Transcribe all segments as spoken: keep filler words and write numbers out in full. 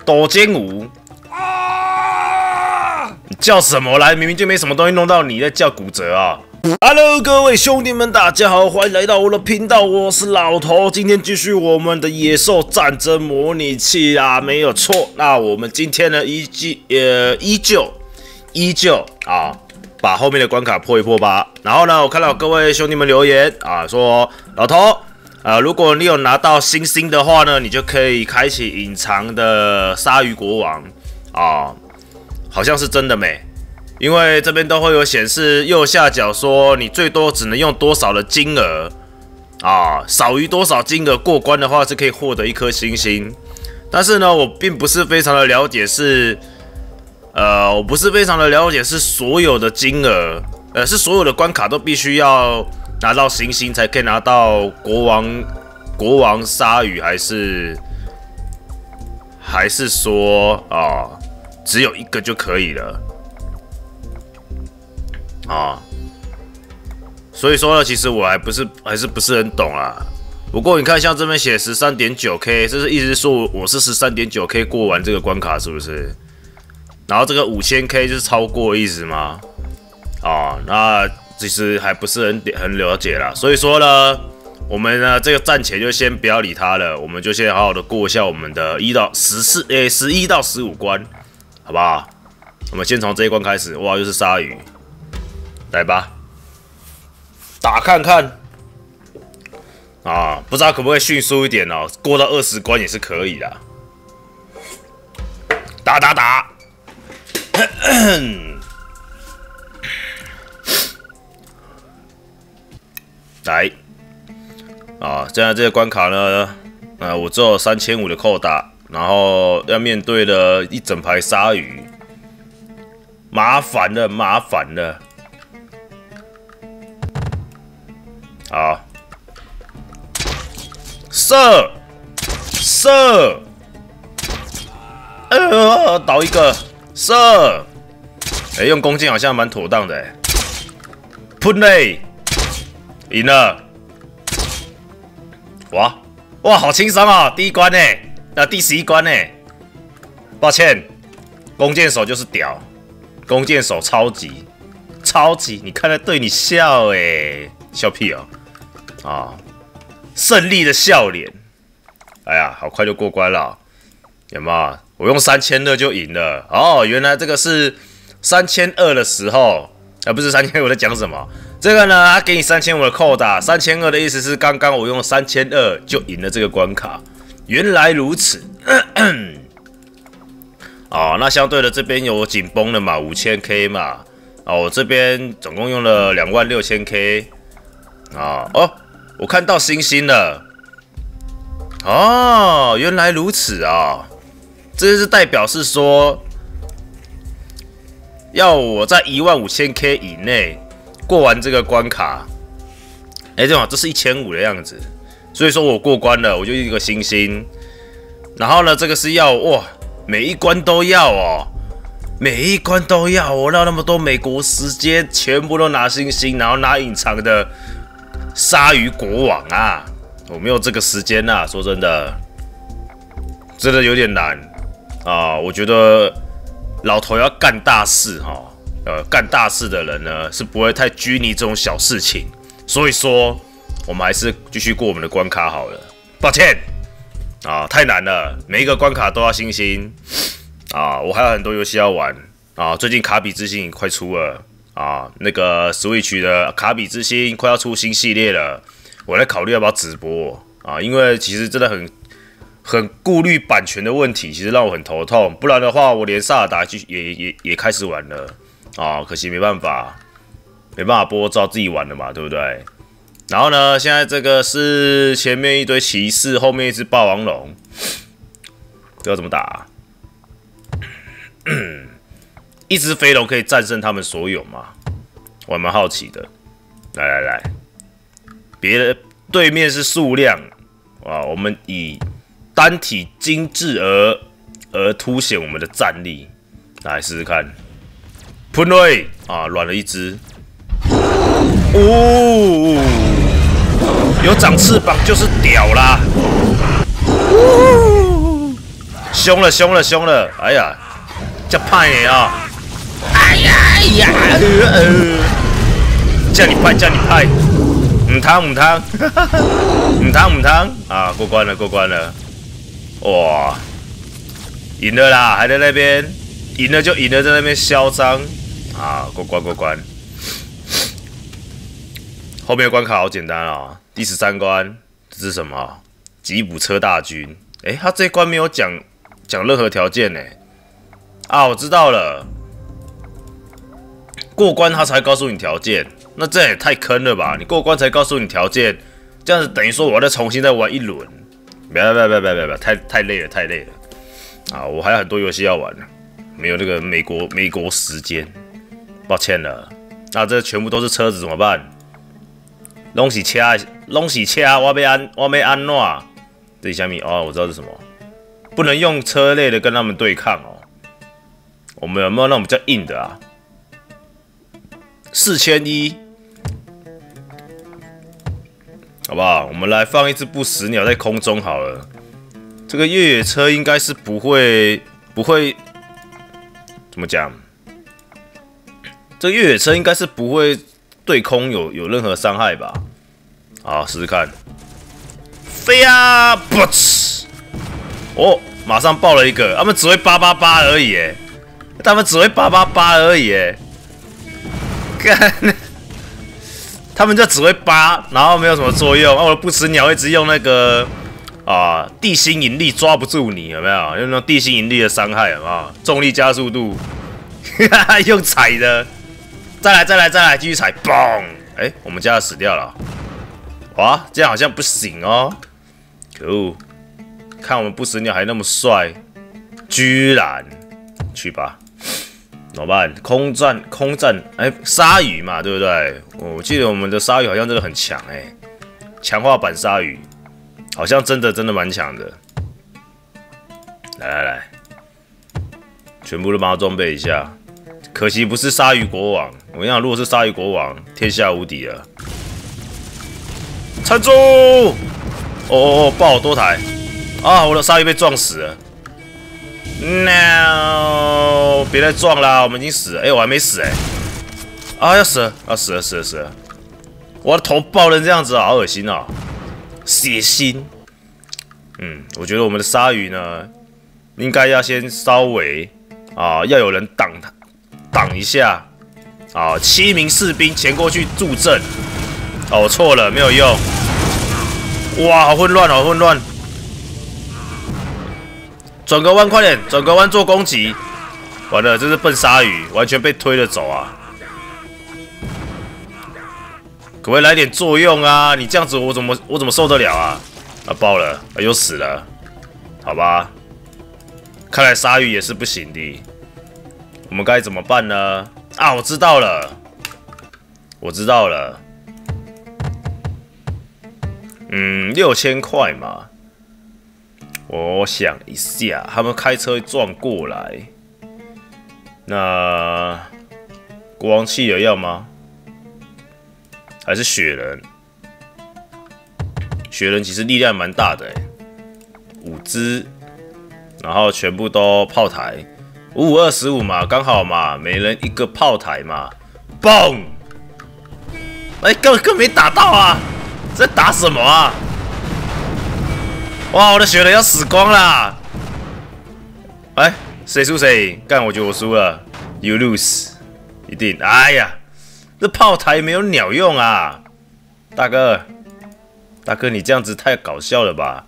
斗尖舞。你叫什么来？明明就没什么东西弄到你，在叫骨折啊 ！Hello， 各位兄弟们，大家好，欢迎来到我的频道，我是老头。今天继续我们的野兽战争模拟器啦，没有错。那我们今天呢，依继呃依旧依旧啊，把后面的关卡破一破吧。然后呢，我看到各位兄弟们留言啊，说老头。 啊、呃，如果你有拿到星星的话呢，你就可以开启隐藏的鲨鱼国王啊，好像是真的没，因为这边都会有显示右下角说你最多只能用多少的金额啊，少于多少金额过关的话是可以获得一颗星星。但是呢，我并不是非常的了解是，呃，我不是非常的了解是所有的金额，呃，是所有的关卡都必须要。 拿到星星才可以拿到国王国王鲨鱼，还是还是说啊，只有一个就可以了啊？所以说呢，其实我还不是还是不是很懂啊。不过你看，像这边写 十三点九K， 这是意思说我是 十三点九K 过完这个关卡，是不是？然后这个 五千K 就是超过的意思吗？啊，那。 其实还不是很很了解啦，所以说呢，我们呢这个暂且就先不要理他了，我们就先好好的过一下我们的一到十四诶十一到十五关，好不好？我们先从这一关开始，哇，又是鲨鱼，来吧，打看看啊，不知道可不可以迅速一点哦，过到二十关也是可以的，打打打。咳咳 来啊！现在这个关卡呢，呃，我只有三千五的扣打，然后要面对了一整排鲨鱼，麻烦了，麻烦了。好，射射，呃，倒一个射，哎、欸，用弓箭好像蛮妥当的、欸，喷嘞！ 赢了！哇哇，好轻松哦！第一关呢，啊，第十一关呢。抱歉，弓箭手就是屌，弓箭手超级超级，你看他对你笑哎，笑屁哦！啊，胜利的笑脸。哎呀，好快就过关了，有没有？我用三千二就赢了哦，原来这个是三千二的时候。 啊，不是三千，我在讲什么？这个呢，他给你三千五的扣打，三千二的意思是刚刚我用三千二就赢了这个关卡。原来如此。哦，那相对的这边有紧绷的嘛，五千K 嘛。哦，我这边总共用了两万六千K。啊哦，我看到星星了。哦，原来如此啊！这是代表是说。 要我在一万五千K 以内过完这个关卡，哎、欸，对嘛，这是一千五的样子，所以说我过关了，我就一个星星。然后呢，这个是要哇，每一关都要哦，每一关都要，我绕那么多美国时间，全部都拿星星，然后拿隐藏的鲨鱼国王啊，我没有这个时间啊，说真的，真的有点难啊，我觉得。 老头要干大事哈，呃，干大事的人呢是不会太拘泥这种小事情，所以说我们还是继续过我们的关卡好了。抱歉啊，太难了，每一个关卡都要星星啊，我还有很多游戏要玩啊。最近卡比之星快出了啊，那个 Switch 的卡比之星快要出新系列了，我在考虑要不要直播啊，因为其实真的很。 很顾虑版权的问题，其实让我很头痛。不然的话，我连萨尔达也也也开始玩了啊，可惜没办法，没办法播，照自己玩的嘛，对不对？然后呢，现在这个是前面一堆骑士，后面一只霸王龙，不知道怎么打、啊。一只飞龙可以战胜他们所有吗？我还蛮好奇的。来来来，别的对面是数量啊，我们以。 单体精致而而凸显我们的战力，来试试看。喷瑞啊，软了一只。哦，有长翅膀就是屌啦！ 凶了凶了凶了！哎呀，这派你啊！哎呀哎呀！呃，叫你派叫你派，唔汤唔汤，唔汤唔汤啊！过关了过关了！哇，赢了啦！还在那边，赢了就赢了，在那边嚣张啊！过关过关。后面的关卡好简单啊、哦！第十三关这是什么？吉普车大军。哎，他这一关没有讲讲任何条件呢。啊，我知道了。过关他才告诉你条件，那这也太坑了吧！你过关才告诉你条件，这样子等于说我要再重新再玩一轮。别别别别别别，太太累了太累了。啊，我还有很多游戏要玩呢，没有那个美国美国时间，抱歉了。那这全部都是车子怎么办？拢是车，拢是车，我要安，我要安怎？这是什么？哦，我知道是什么，不能用车类的跟他们对抗哦。我们有没有那种比较硬的啊？四千一，好不好？我们来放一只不死鸟在空中好了。这个越野车应该是不会，不会怎么讲？这个越野车应该是不会对空有有任何伤害吧？好，试试看。飞啊！不呲！哦，马上爆了一个，他们只会八八八而已，哎，他们只会八八八而已，哎，干，他们就只会八，然后没有什么作用。啊，我的不死鸟一直用那个啊地心引力抓不住你，有没有？用那种地心引力的伤害，有没有？重力加速度，用踩的，再来再来再来，继续踩，嘣！哎、欸，我们家的死掉了，哇，这样好像不行哦。可恶！看我们不死鸟还那么帅，居然去吧，怎么办？空战，空战，哎、欸，鲨鱼嘛，对不对？我记得我们的鲨鱼好像真的很强哎、欸，强化版鲨鱼好像真的真的蛮强的。来来来，全部都帮他装备一下。可惜不是鲨鱼国王，我跟你讲，如果是鲨鱼国王，天下无敌了。撑住！哦哦哦，爆好多台啊！我的鲨鱼被撞死了。No， 别再撞啦，我们已经死了。哎、欸，我还没死哎、欸！啊，要死了！啊，死了死了死了！我的头爆成这样子啊，好恶心啊！血腥。嗯，我觉得我们的鲨鱼呢，应该要先稍微啊，要有人挡他，挡一下啊！七名士兵前过去助阵。哦，我错了，没有用。哇，好混乱，好混乱！转个弯，快点！转个弯做攻击。完了，这是笨鲨鱼，完全被推着走啊！可不可以来点作用啊？你这样子，我怎么我怎么受得了啊？啊，爆了，啊、又死了，好吧？看来鲨鱼也是不行的。我们该怎么办呢？啊，我知道了，我知道了。嗯，六千块嘛。我想一下，他们开车撞过来，那国王企鹅要吗？还是雪人？雪人其实力量蛮大的、欸，五只，然后全部都炮台，五五二十五嘛，刚好嘛，每人一个炮台嘛，嘣！哎、欸，根本没打到啊！在打什么啊？哇，我的雪人要死光啦！哎、欸，谁输谁赢？干，我觉得我输了 ，You lose， 一定。哎呀，这炮台没有鸟用啊，大哥，大哥，你这样子太搞笑了吧？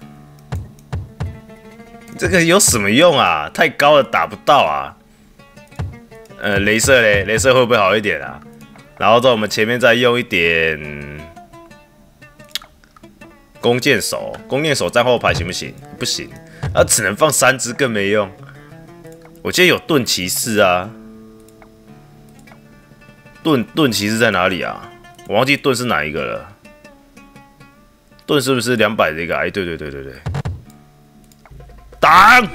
这个有什么用啊？太高了，打不到啊。呃，雷射嘞，雷射会不会好一点啊？然后在我们前面再用一点。弓箭手，弓箭手站后排行不行？不行，啊，只能放三只，更没用。我记得有盾骑士啊，盾盾骑士在哪里啊？我忘记盾是哪一个了。盾是不是两百的一个？哎，对对对对对，挡！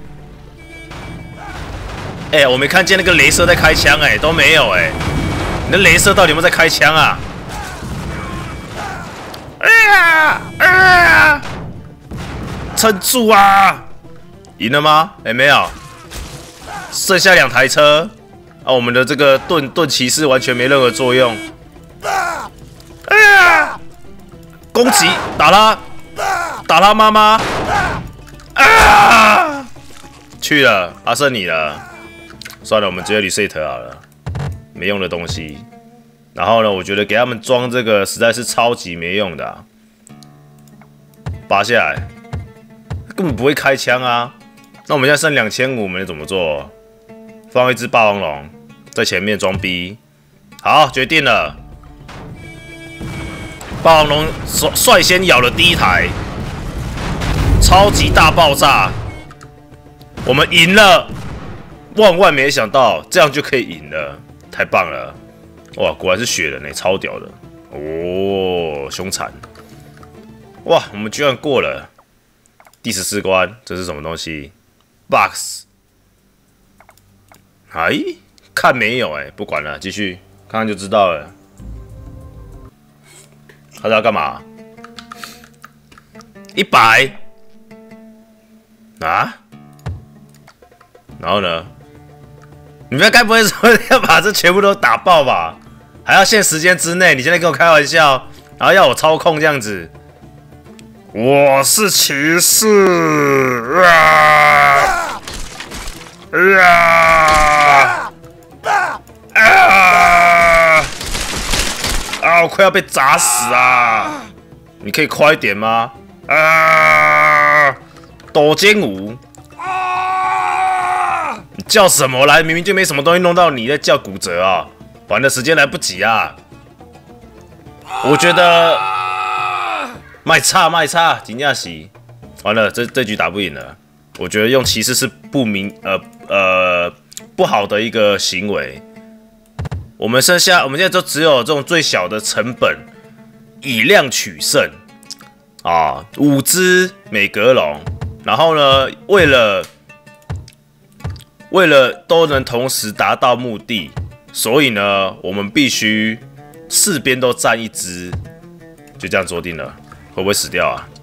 哎、欸，我没看见那个雷射在开枪，哎，都没有，哎，你的雷射到底有没有在开枪啊？啊啊！撑住啊！ 赢了吗？哎、欸，没有，剩下两台车啊！我们的这个盾盾骑士完全没任何作用。哎呀！攻击，打他，打他妈妈！啊！去了，啊，剩你了。算了，我们直接 reset 好了，没用的东西。然后呢，我觉得给他们装这个实在是超级没用的、啊，拔下来，根本不会开枪啊。那我们现在剩两千五，我们怎么做？放一只霸王龙在前面装逼。好，决定了。霸王龙率先咬了第一台，超级大爆炸，我们赢了！万万没想到，这样就可以赢了，太棒了！哇，果然是雪人呢，超屌的哦，凶残！哇，我们居然过了第十四关，这是什么东西 ？Box， 哎，看没有哎，不管了，继续看看就知道了。他是要干嘛？一百啊？然后呢？你们该不会说要把这全部都打爆吧？还要限时间之内？你现在跟我开玩笑，然后要我操控这样子？我是骑士啊！啊！啊！啊！我快要被砸死啊！你可以快一点吗？啊！抖肩舞！你叫什么来？明明就没什么东西弄到你，在叫骨折啊！完了，时间来不及啊！我觉得卖差卖差，真正是完了，这这局打不赢了。我觉得用骑士是不明呃呃不好的一个行为。我们剩下，我们现在就只有这种最小的成本，以量取胜啊，五只美格龙，然后呢，为了为了都能同时达到目的，所以呢，我们必须四边都占一只，就这样做定了。会不会死掉啊？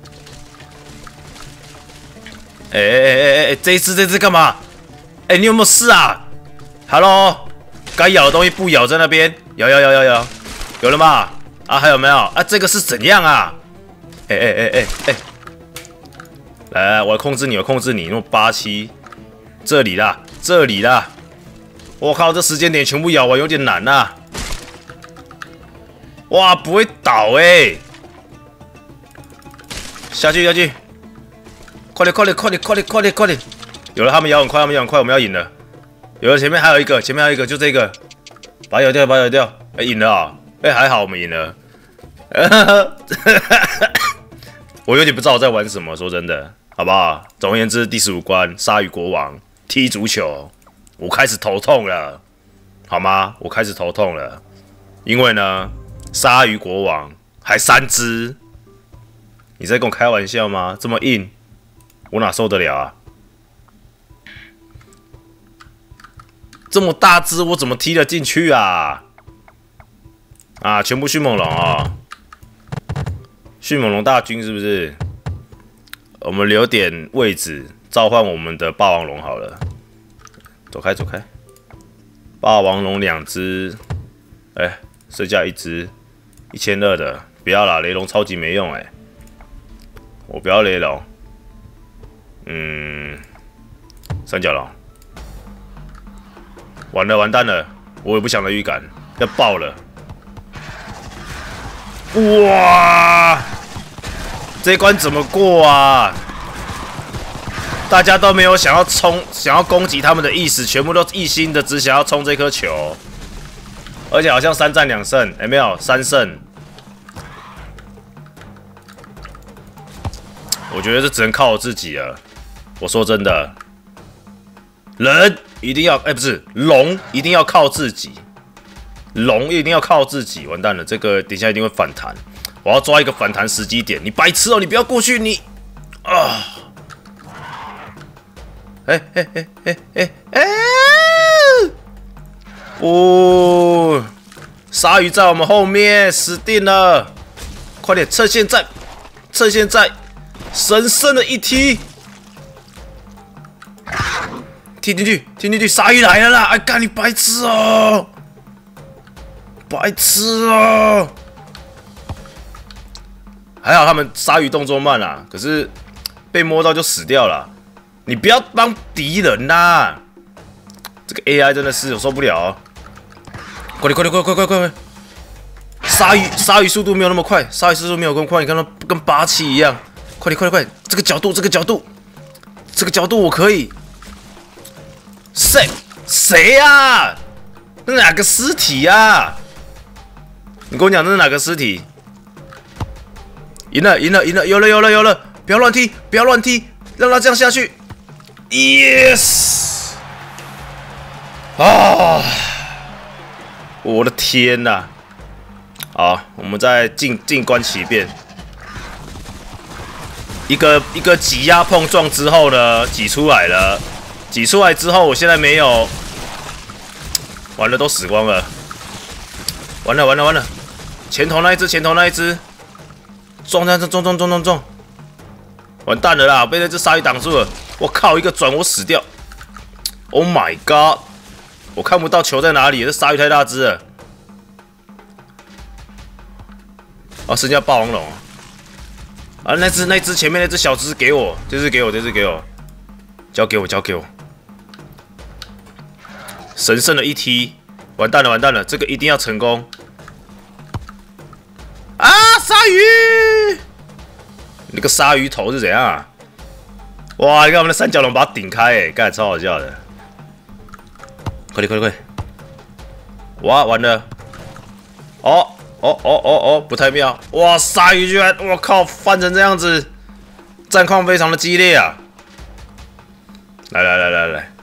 哎哎哎哎哎，这一只这一只干嘛？哎、欸，你有没有事啊 ？Hello， 该咬的东西不咬在那边，咬咬咬咬咬，有了吗？啊，还有没有？啊，这个是怎样啊？哎哎哎哎哎，来来，我控制你，我控制你，用八七，这里啦，这里啦。我靠，这时间点全部咬完有点难啊！哇，不会倒哎、欸！下去下去，快点快点快点快点快点快点！有了，他们咬很快，他们咬很快，我们要赢了。有了，前面还有一个，前面还有一个，就这个，把它咬掉，把它咬掉。哎、欸，赢了啊！哎、欸，还好我们赢了。我有点不知道我在玩什么，说真的，好不好？总而言之，第十五关鲨鱼国王踢足球，我开始头痛了，好吗？我开始头痛了，因为呢，鲨鱼国王还三只。你在跟我开玩笑吗？这么硬，我哪受得了啊？这么大只，我怎么踢得进去啊？啊，全部迅猛龙啊！迅猛龙大军是不是？我们留点位置召唤我们的霸王龙好了。走开，走开！霸王龙两只，哎、欸，剩下一只，一千二的，不要啦，雷龙超级没用哎、欸。我不要雷龙，嗯，三角龙，完了完蛋了，我有不祥的预感，要爆了！哇，这一关怎么过啊？大家都没有想要冲、想要攻击他们的意思，全部都一心的只想要冲这颗球，而且好像三战两胜，哎、欸，没有三胜。我觉得这只能靠我自己了。我说真的，人一定要，哎、欸，不是龙一定要靠自己，龙一定要靠自己。完蛋了，这个等一下一定会反弹。我要抓一个反弹时机点。你白痴哦，你不要过去，你啊！哎哎哎哎哎哎！哦，鲨鱼在我们后面，死定了！快点，趁现在，趁现在！神圣的一踢， 踢进去，踢进去，鲨鱼来了啦！哎，干你白痴哦，白痴哦！还好他们鲨鱼动作慢啦，可是被摸到就死掉了。你不要帮敌人啦！这个 A I 真的是我受不了、哦。快点，快点，快快快快快！鲨鱼鲨鱼速度没有那么快，鲨鱼速度没有那么快，你看到跟八七一样。快点，快点，快点！这个角度，这个角度，这个角度我可以。谁谁呀？那哪个尸体呀？你跟我讲，那是哪个尸体？赢了，赢了，赢了！有了，有了，有了！不要乱踢，不要乱踢，让他这样下去。Yes！ 啊！我的天哪！好，我们再静静观其变。一个一个挤压碰撞之后呢，挤出来了。挤出来之后，我现在没有，完了都死光了。完了完了完了！前头那一只，前头那一只，撞撞撞撞撞撞撞撞！完蛋了啦，被那只鲨鱼挡住了。我靠，一个转我死掉。Oh my god！ 我看不到球在哪里，这鲨鱼太大只了。哦，剩下霸王龙啊！那只那只前面那只小只给我，这只给我，这只给我，交给我，交给我。神圣的一踢，完蛋了，完蛋了，这个一定要成功。啊，鲨鱼！那个鲨鱼头是怎样啊？哇，你看我们的三角龙把它顶开，哎，干超好笑的。快点，快点，快点！哇，完了！哦。哦哦哦哦，不太妙！哇，鲨鱼居然，我靠，翻成这样子，战况非常的激烈啊！来来来来来，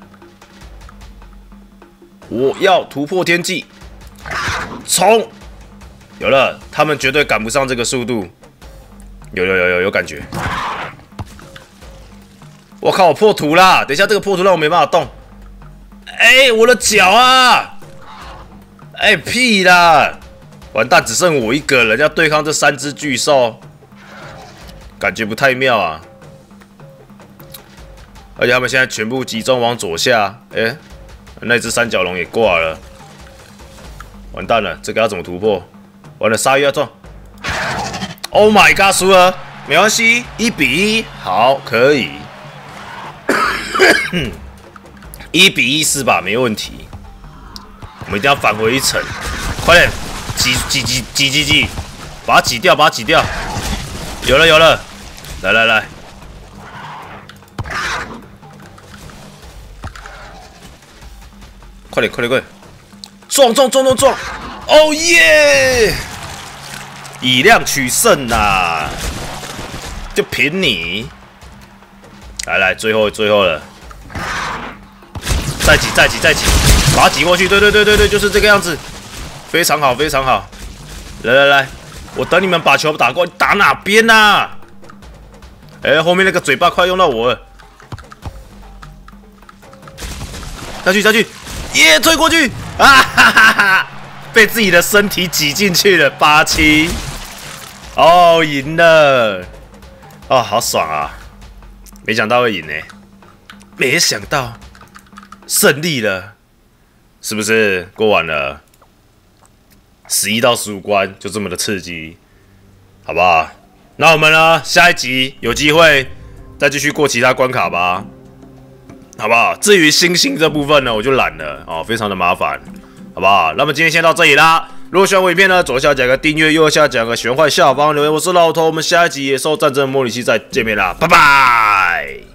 我要突破天际，冲！有了，他们绝对赶不上这个速度，有有有有有感觉！我靠，我破图啦！等一下这个破图让我没办法动。哎，我的脚啊！哎，屁啦！完蛋，只剩我一个人要对抗这三只巨兽，感觉不太妙啊！而且他们现在全部集中往左下，哎、欸，那只三角龙也挂了，完蛋了，这个要怎么突破？完了，鲨鱼要撞 ！Oh my god， 输了，没关系，一比一，好，可以，一比一是吧？没问题，我们一定要返回一层，快点！挤挤挤挤挤挤，把它挤掉，把它挤掉。有了有了，来来来，快点快点快点，撞撞撞撞撞！哦耶！以量取胜呐，就凭你！来来，最后最后了，再挤再挤再挤，把它挤过去。对对对对对，就是这个样子。非常好，非常好！来来来，我等你们把球打过，打哪边呐、啊？哎、欸，后面那个嘴巴快用到我了，下去下去，耶，推过去！啊哈哈哈，被自己的身体挤进去了，八七，哦，赢了！哦，好爽啊！没想到会赢呢、欸，没想到胜利了，是不是？过完了。十一到十五关就这么的刺激，好不好？那我们呢？下一集有机会再继续过其他关卡吧，好不好？至于星星这部分呢，我就懒了哦，非常的麻烦，好不好？那么今天先到这里啦。如果喜欢我影片呢，左下角个订阅，右下角个喜欢，下方留言。我是老头，我们下一集野兽战争模拟器再见面啦，拜拜。